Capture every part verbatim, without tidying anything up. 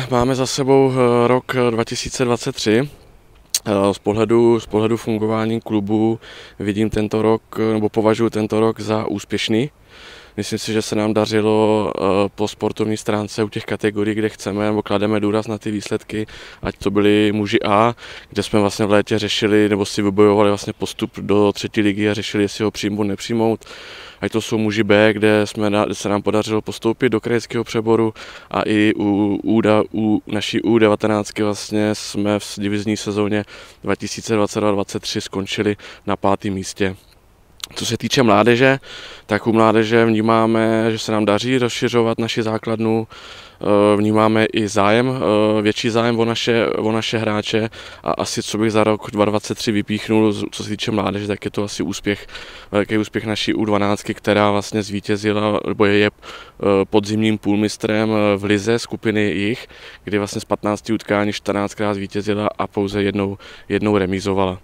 Máme za sebou rok dva tisíce dvacet tři. Z pohledu, z pohledu fungování klubu vidím tento rok, nebo považuji tento rok za úspěšný. Myslím si, že se nám dařilo po sportovní stránce u těch kategorií, kde chceme, nebo klademe důraz na ty výsledky, ať to byli muži A, kde jsme vlastně v létě řešili, nebo si vybojovali vlastně postup do třetí ligy a řešili, jestli ho přijmout, nepřijmout. Ať to jsou muži B, kde, jsme, kde se nám podařilo postoupit do krajského přeboru, a i u, u, u naší U devatenáct vlastně jsme v divizní sezóně dva tisíce dvacet dva dvacet tři skončili na pátém místě. Co se týče mládeže, tak u mládeže vnímáme, že se nám daří rozšiřovat naši základnu, vnímáme i zájem, větší zájem o naše, o naše hráče, a asi co bych za rok dva tisíce dvacet tři vypíchnul, co se týče mládeže, tak je to asi úspěch, velký úspěch naší U dvanáct, která vlastně zvítězila, nebo je podzimním půlmistrem v lize skupiny jich, kdy vlastně z patnácti utkání čtrnáctkrát zvítězila a pouze jednou, jednou remízovala.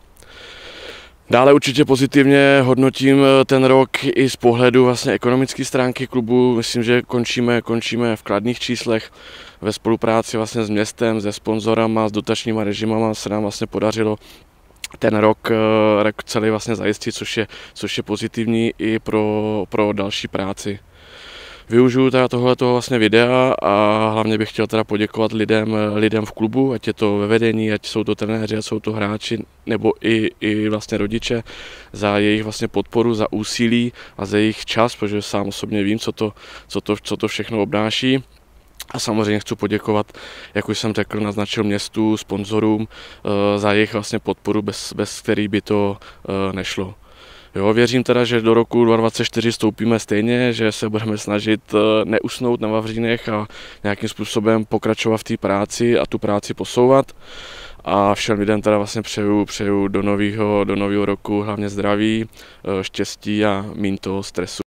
Dále určitě pozitivně hodnotím ten rok i z pohledu vlastně ekonomické stránky klubu. Myslím, že končíme, končíme v kladných číslech. Ve spolupráci vlastně s městem, se sponzorama, s dotačníma režimama se nám vlastně podařilo ten rok, rok celý vlastně zajistit, což je, což je pozitivní i pro, pro další práci. Využiju teda tohletoho vlastně videa a hlavně bych chtěl teda poděkovat lidem, lidem v klubu, ať je to ve vedení, ať jsou to trenéři, ať jsou to hráči, nebo i, i vlastně rodiče, za jejich vlastně podporu, za úsilí a za jejich čas, protože sám osobně vím, co to, co to, co to všechno obnáší. A samozřejmě chci poděkovat, jak už jsem řekl, naznačil městu, sponzorům za jejich vlastně podporu, bez, bez který by to nešlo. Jo, věřím teda, že do roku dva tisíce dvacet čtyři stoupíme stejně, že se budeme snažit neusnout na vavřínech a nějakým způsobem pokračovat v té práci a tu práci posouvat. A všem lidem teda vlastně přeju, přeju do nového do nového roku hlavně zdraví, štěstí a míň toho stresu.